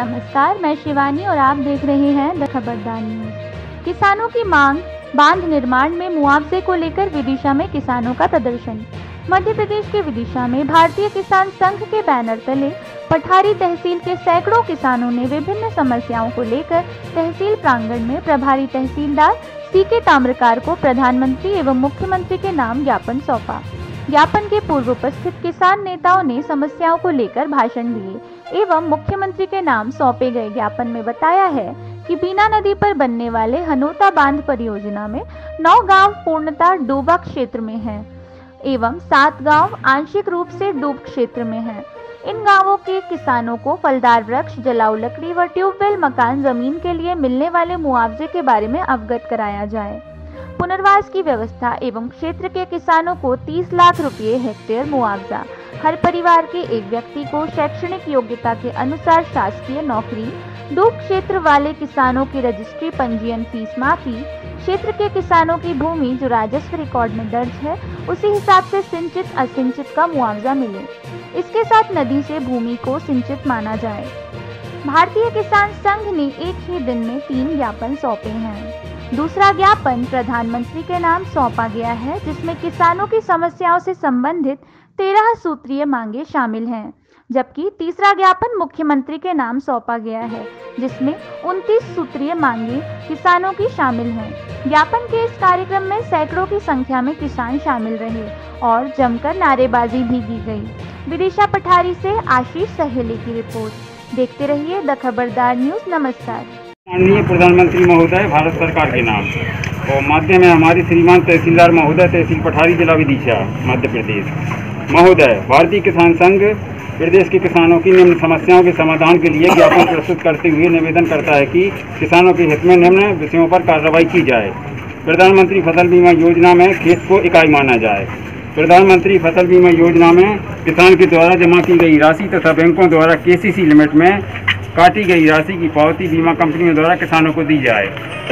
नमस्कार, मैं शिवानी और आप देख रहे हैं द खबरदार न्यूज। किसानों की मांग, बांध निर्माण में मुआवजे को लेकर विदिशा में किसानों का प्रदर्शन। मध्य प्रदेश के विदिशा में भारतीय किसान संघ के बैनर तले पठारी तहसील के सैकड़ों किसानों ने विभिन्न समस्याओं को लेकर तहसील प्रांगण में प्रभारी तहसीलदार सीके ताम्रकार को प्रधानमंत्री एवं मुख्यमंत्री के नाम ज्ञापन सौंपा। ज्ञापन के पूर्व उपस्थित किसान नेताओं ने समस्याओं को लेकर भाषण दिए एवं मुख्यमंत्री के नाम सौंपे गए ज्ञापन में बताया है कि बीना नदी पर बनने वाले हनोता बांध परियोजना में 9 गांव पूर्णतः डूबा क्षेत्र में हैं एवं 7 गांव आंशिक रूप से डूब क्षेत्र में हैं। इन गांवों के किसानों को फलदार वृक्ष, जलाऊ लकड़ी व ट्यूबवेल मकान जमीन के लिए मिलने वाले मुआवजे के बारे में अवगत कराया जाए। पुनर्वास की व्यवस्था एवं क्षेत्र के किसानों को 30 लाख रुपए हेक्टेयर मुआवजा, हर परिवार के एक व्यक्ति को शैक्षणिक योग्यता के अनुसार शासकीय नौकरी, डूब क्षेत्र वाले किसानों की रजिस्ट्री पंजीयन फीस माफी, क्षेत्र के किसानों की भूमि जो राजस्व रिकॉर्ड में दर्ज है उसी हिसाब से सिंचित असिंचित का मुआवजा मिले। इसके साथ नदी से भूमि को सिंचित माना जाए। भारतीय किसान संघ ने एक ही दिन में 3 ज्ञापन सौंपे हैं। दूसरा ज्ञापन प्रधानमंत्री के नाम सौंपा गया है, जिसमें किसानों की समस्याओं से संबंधित 13 सूत्रीय मांगे शामिल हैं, जबकि तीसरा ज्ञापन मुख्यमंत्री के नाम सौंपा गया है, जिसमें 29 सूत्रीय मांगे किसानों की शामिल हैं। ज्ञापन के इस कार्यक्रम में सैकड़ों की संख्या में किसान शामिल रहे और जमकर नारेबाजी भी की गई। विदिशा पठारी से आशीष सहेली की रिपोर्ट। देखते रहिए द खबरदार न्यूज। नमस्कार। माननीय प्रधानमंत्री महोदय भारत सरकार के नाम और माध्यम है हमारे श्रीमान तहसीलदार महोदय, तहसील पठारी, जिला विदिशा, मध्य प्रदेश महोदय। भारतीय किसान संघ प्रदेश के किसानों की निम्न समस्याओं के समाधान के लिए ज्ञापन प्रस्तुत करते हुए निवेदन करता है कि किसानों के हित में निम्न विषयों पर कार्रवाई की जाए। प्रधानमंत्री फसल बीमा योजना में खेत को इकाई माना जाए। प्रधानमंत्री फसल बीमा योजना में किसान के द्वारा जमा की गई राशि तथा बैंकों द्वारा KCC लिमिट में काटी गई राशि की पावती बीमा कंपनियों द्वारा किसानों को दी जाए।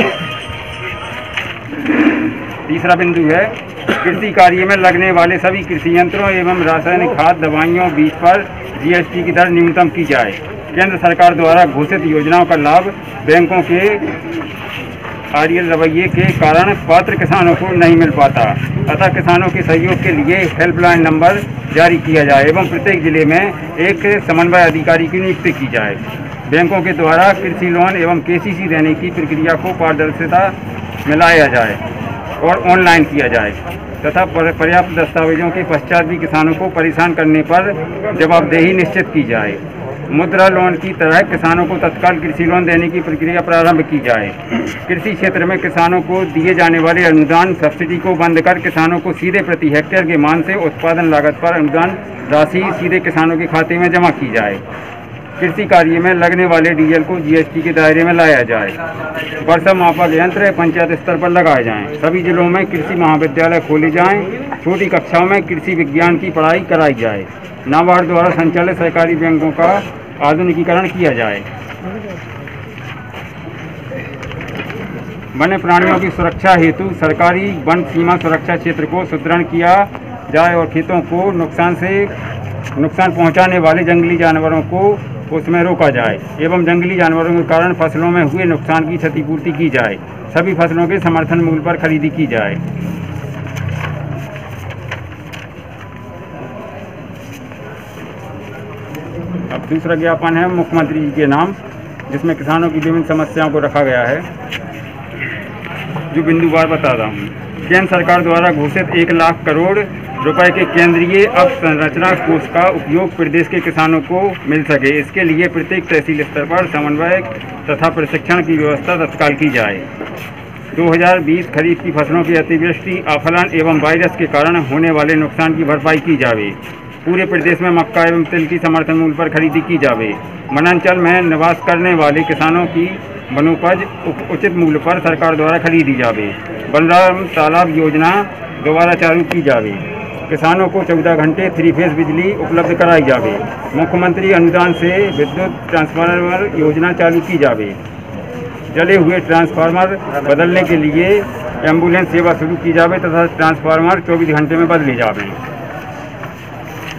तीसरा बिंदु है कृषि कार्य में लगने वाले सभी कृषि यंत्रों एवं रासायनिक खाद, दवाइयों, बीज पर GST की दर न्यूनतम की जाए। केंद्र सरकार द्वारा घोषित योजनाओं का लाभ बैंकों के आड़ियल रवैये के कारण पात्र किसानों को नहीं मिल पाता, अतः किसानों के सहयोग के लिए हेल्पलाइन नंबर जारी किया जाए एवं प्रत्येक जिले में एक समन्वय अधिकारी की नियुक्ति की जाए। बैंकों के द्वारा कृषि लोन एवं KCC देने की प्रक्रिया को पारदर्शिता में लाया जाए और ऑनलाइन किया जाए तथा पर्याप्त दस्तावेजों के पश्चात भी किसानों को परेशान करने पर जवाबदेही निश्चित की जाए। मुद्रा लोन की तरह किसानों को तत्काल कृषि लोन देने की प्रक्रिया प्रारंभ की जाए। कृषि क्षेत्र में किसानों को दिए जाने वाले अनुदान सब्सिडी को बंद कर किसानों को सीधे प्रति हेक्टेयर के मान से उत्पादन लागत पर अनुदान राशि सीधे किसानों के खाते में जमा की जाए। कृषि कार्य में लगने वाले डीजल को GST के दायरे में लाया जाए। वर्षा मापक यंत्र पंचायत स्तर पर लगाए जाएं। सभी जिलों में कृषि महाविद्यालय खोले जाएं। छोटी कक्षाओं में कृषि विज्ञान की पढ़ाई कराई जाए। नाबार्ड द्वारा संचालित सहकारी बैंकों का आधुनिकीकरण किया जाए। वन्य प्राणियों की सुरक्षा हेतु सरकारी वन सीमा सुरक्षा क्षेत्र को सुदृढ़ किया जाए और खेतों को नुकसान पहुंचाने वाले जंगली जानवरों को उसमें रोका जाए एवं जंगली जानवरों के कारण फसलों में हुए नुकसान की क्षतिपूर्ति की जाए। सभी फसलों के समर्थन मूल्य पर खरीदी की जाए। अब दूसरा ज्ञापन है मुख्यमंत्री जी के नाम, जिसमें किसानों की विभिन्न समस्याओं को रखा गया है, जो बिंदुवार बता रहा हूँ। केंद्र सरकार द्वारा घोषित 1 लाख करोड़ रुपए के केंद्रीय अवसंरचना कोष का उपयोग प्रदेश के किसानों को मिल सके, इसके लिए प्रत्येक तहसील स्तर पर समन्वय तथा प्रशिक्षण की व्यवस्था तत्काल की जाए। 2020 खरीफ की फसलों की अतिवृष्टि, आफलन एवं वायरस के कारण होने वाले नुकसान की भरपाई की जावे। पूरे प्रदेश में मक्का एवं तिल की समर्थन मूल्य पर खरीदी की जावे। वनांचल में निवास करने वाले किसानों की वनोपज उचित मूल्य पर सरकार द्वारा खरीदी जावे। बलराम तालाब योजना दोबारा चालू की जावे। किसानों को 14 घंटे 3 फेज बिजली उपलब्ध कराई जावे। मुख्यमंत्री अनुदान से विद्युत ट्रांसफार्मर योजना चालू की जावे। जले हुए ट्रांसफार्मर बदलने के लिए एम्बुलेंस सेवा शुरू की जावे तथा ट्रांसफार्मर 24 घंटे में बदले जावे।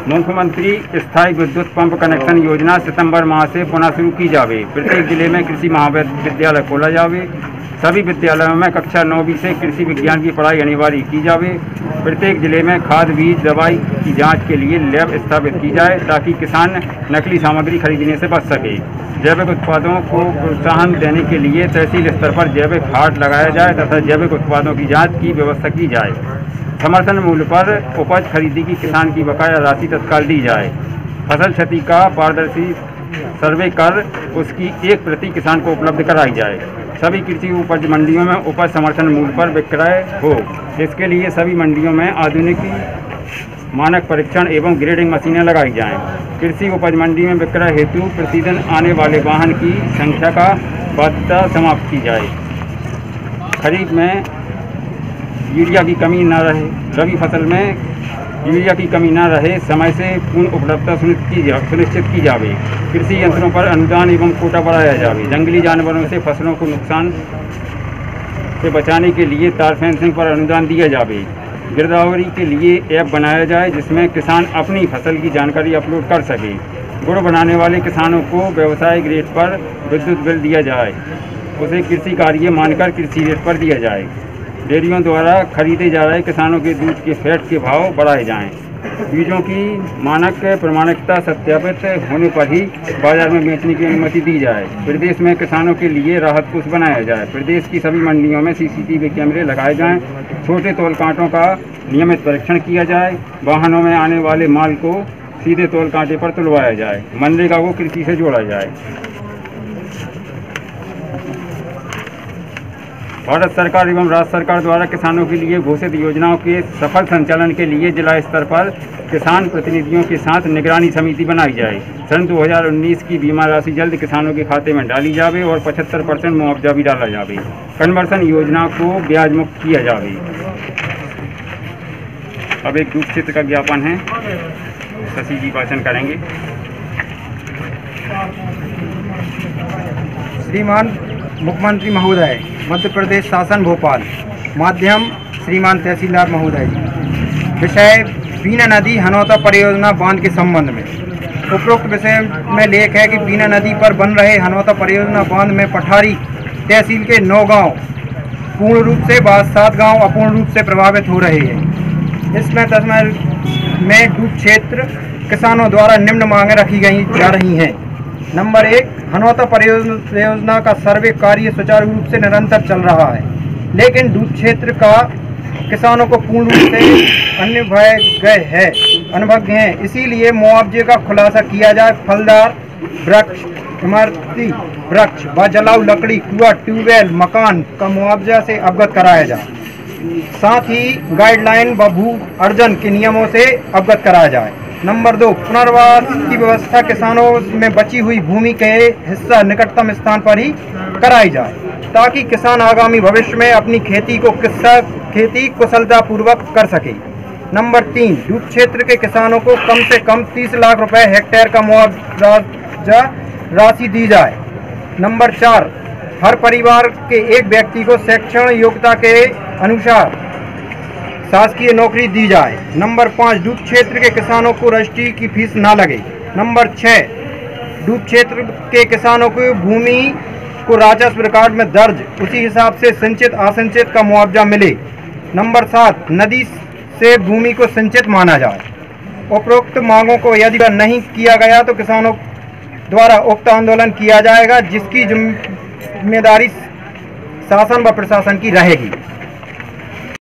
मुख्यमंत्री स्थायी विद्युत पंप कनेक्शन योजना सितंबर माह से पुनः शुरू की जावे। प्रत्येक जिले में कृषि महाविद्यालय खोला जावे। सभी विद्यालयों में कक्षा 9वीं से कृषि विज्ञान की पढ़ाई अनिवार्य की जावे। प्रत्येक जिले में खाद, बीज, दवाई की जांच के लिए लैब स्थापित की जाए ताकि किसान नकली सामग्री खरीदने से बच सके। जैविक उत्पादों को प्रोत्साहन देने के लिए तहसील स्तर पर जैविक हाट लगाया जाए तथा जैविक उत्पादों की जाँच की व्यवस्था की जाए। समर्थन मूल्य पर उपज खरीदी की किसान की बकाया राशि तत्काल दी जाए। फसल क्षति का पारदर्शी सर्वे कर उसकी एक प्रति किसान को उपलब्ध कराई जाए। सभी कृषि उपज मंडियों में उपज समर्थन मूल्य पर विक्रय हो। इसके लिए सभी मंडियों में आधुनिक मानक परीक्षण एवं ग्रेडिंग मशीनें लगाई जाएं। कृषि उपज मंडी में विक्रय हेतु प्रतिदिन आने वाले वाहन की संख्या का बाध्यता समाप्त की जाए। खरीफ में यूरिया की कमी न रहे, रबी फसल में यूरिया की कमी न रहे, समय से पूर्ण उपलब्धता सुनिश्चित की जावे। कृषि यंत्रों पर अनुदान एवं कोटा बढ़ाया जावे। जंगली जानवरों से फसलों को नुकसान से बचाने के लिए तार फेंसिंग पर अनुदान दिया जावे। गिरदावरी के लिए ऐप बनाया जाए जिसमें किसान अपनी फसल की जानकारी अपलोड कर सके। गुड़ बनाने वाले किसानों को व्यवसाय रेट पर विद्युत बिल दिया जाए, उसे कृषि कार्य मानकर कृषि रेट पर दिया जाए। डेयरियों द्वारा खरीदे जा रहे किसानों के दूध के फैट के भाव बढ़ाए जाएं। बीजों की मानक प्रमाणिकता सत्यापित होने पर ही बाजार में बेचने की अनुमति दी जाए। प्रदेश में किसानों के लिए राहत कोष बनाया जाए। प्रदेश की सभी मंडियों में CCTV कैमरे लगाए जाएं। छोटे तौल कांटों का नियमित परीक्षण किया जाए। वाहनों में आने वाले माल को सीधे तौल कांटे पर तुलवाया जाए। मनरेगा को कृषि से जोड़ा जाए। भारत सरकार एवं राज्य सरकार द्वारा किसानों के लिए घोषित योजनाओं के सफल संचालन के लिए जिला स्तर पर किसान प्रतिनिधियों के साथ निगरानी समिति बनाई जाए। सन 2019 की बीमा राशि जल्द किसानों के खाते में डाली जावे और 75% मुआवजा भी डाला जावे। कन्वर्सन योजना को ब्याज मुक्त किया जावे। अब एक दूध क्षेत्र का ज्ञापन है, शशि जी भाषण करेंगे। श्रीमान मुख्यमंत्री महोदय, मध्य प्रदेश शासन भोपाल, माध्यम श्रीमान तहसीलदार महोदय जी। विषय बीना नदी हनौता परियोजना बांध के संबंध में। उपरोक्त विषय में लेख है कि बीना नदी पर बन रहे हनौता परियोजना बांध में पठारी तहसील के 9 गांव पूर्ण रूप से, 7 गांव अपूर्ण रूप से प्रभावित हो रहे हैं। इसमें 10 में डूब क्षेत्र किसानों द्वारा निम्न मांगें रखी गई जा रही हैं। नंबर 1, हनौता परियोजना का सर्वे कार्य सुचारू रूप से निरंतर चल रहा है, लेकिन डूब क्षेत्र का किसानों को पूर्ण रूप से अनुभज्ञ हैं। इसीलिए मुआवजे का खुलासा किया जाए। फलदार वृक्ष, इमारती वृक्ष व जलाऊ लकड़ी, कुआ, ट्यूबवेल, मकान का मुआवजा से अवगत कराया जाए। साथ ही गाइडलाइन व भू अर्जन के नियमों से अवगत कराया जाए। नंबर 2, पुनर्वास की व्यवस्था किसानों में बची हुई भूमि के हिस्सा निकटतम स्थान पर ही कराई जाए ताकि किसान आगामी भविष्य में अपनी खेती कुशलतापूर्वक कर सके। नंबर 3, डूब क्षेत्र के किसानों को कम से कम 30 लाख रुपए हेक्टेयर का मुआवजा राशि दी जाए। नंबर 4, हर परिवार के एक व्यक्ति को शैक्षणिक योग्यता के अनुसार शासकीय नौकरी दी जाए। नंबर 5, डूब क्षेत्र के किसानों को रजिस्ट्री की फीस ना लगे। नंबर 6, डूब क्षेत्र के किसानों को भूमि को राजस्व रिकॉर्ड में दर्ज उसी हिसाब से संचित असंचित का मुआवजा मिले। नंबर 7, नदी से भूमि को संचित माना जाए। उपरोक्त मांगों को यदि नहीं किया गया तो किसानों द्वारा उक्त आंदोलन किया जाएगा, जिसकी जिम्मेदारी शासन व प्रशासन की रहेगी।